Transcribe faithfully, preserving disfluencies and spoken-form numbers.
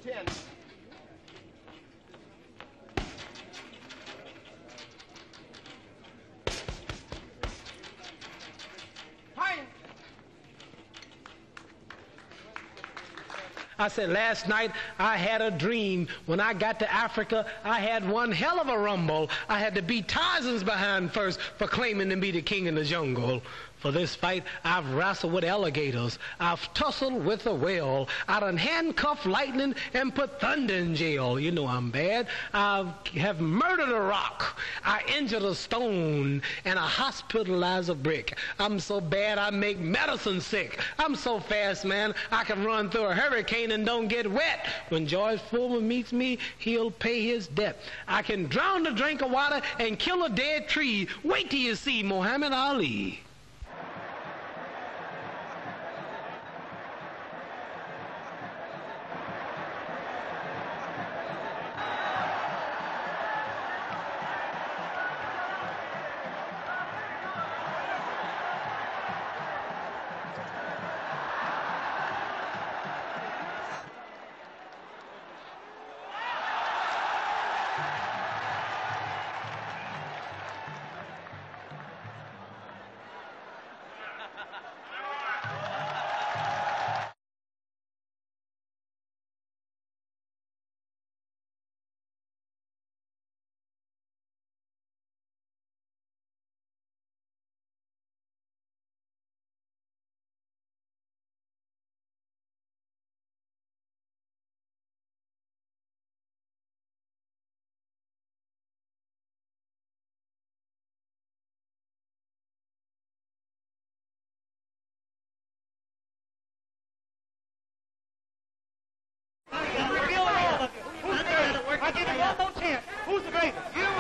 ten. I said, last night I had a dream. When I got to Africa, I had one hell of a rumble. I had to beat Tarzan's behind first for claiming to be the king of the jungle. For this fight, I've wrestled with alligators. I've tussled with a whale. I done handcuffed lightning and put thunder in jail. You know I'm bad. I have murdered a rock. I injured a stone, and I hospitalized a brick. I'm so bad I make medicine sick. I'm so fast, man, I can run through a hurricane and don't get wet. When George Foreman meets me, he'll pay his debt. I can drown a drink of water and kill a dead tree. Wait till you see Muhammad Ali. I give you one more chance. Who's the greatest? You